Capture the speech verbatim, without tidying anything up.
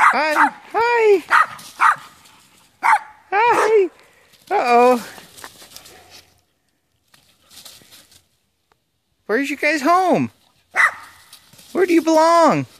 Hi. Hi. Hi. Uh-oh. Where's you guys home? Where do you belong?